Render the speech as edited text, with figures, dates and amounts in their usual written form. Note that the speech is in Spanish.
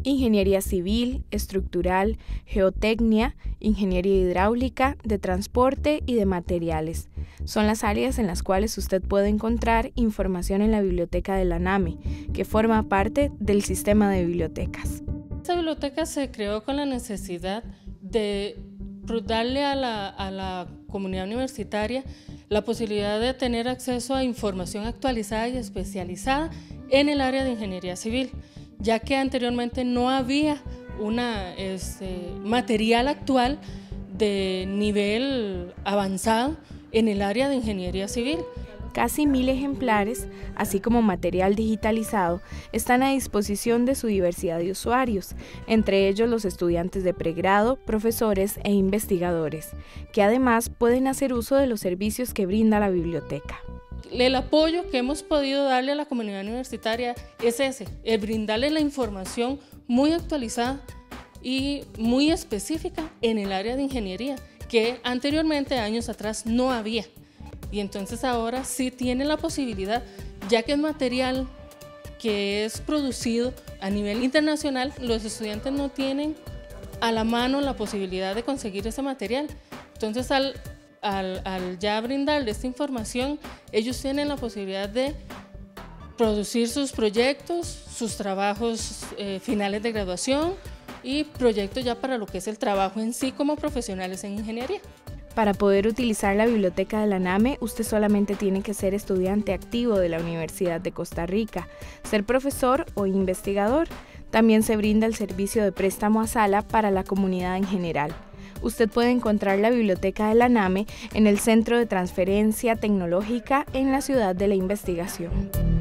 ingeniería civil, estructural, geotecnia, ingeniería hidráulica, de transporte y de materiales. Son las áreas en las cuales usted puede encontrar información en la biblioteca de la NAME, que forma parte del sistema de bibliotecas. Esta biblioteca se creó con la necesidad de darle a la comunidad universitaria la posibilidad de tener acceso a información actualizada y especializada en el área de ingeniería civil, ya que anteriormente no había material actual de nivel avanzado en el área de ingeniería civil. Casi 1000 ejemplares, así como material digitalizado, están a disposición de su diversidad de usuarios, entre ellos los estudiantes de pregrado, profesores e investigadores, que además pueden hacer uso de los servicios que brinda la biblioteca. El apoyo que hemos podido darle a la comunidad universitaria es el brindarle la información muy actualizada y muy específica en el área de ingeniería, que anteriormente, años atrás, no había. Y entonces ahora sí tiene la posibilidad, ya que es material que es producido a nivel internacional, los estudiantes no tienen a la mano la posibilidad de conseguir ese material. Entonces al ya brindarle esta información, ellos tienen la posibilidad de producir sus proyectos, sus trabajos finales de graduación y proyectos ya para lo que es el trabajo en sí como profesionales en ingeniería. Para poder utilizar la biblioteca de la NAME, usted solamente tiene que ser estudiante activo de la Universidad de Costa Rica, ser profesor o investigador. También se brinda el servicio de préstamo a sala para la comunidad en general. Usted puede encontrar la biblioteca de la NAME en el Centro de Transferencia Tecnológica en la Ciudad de la Investigación.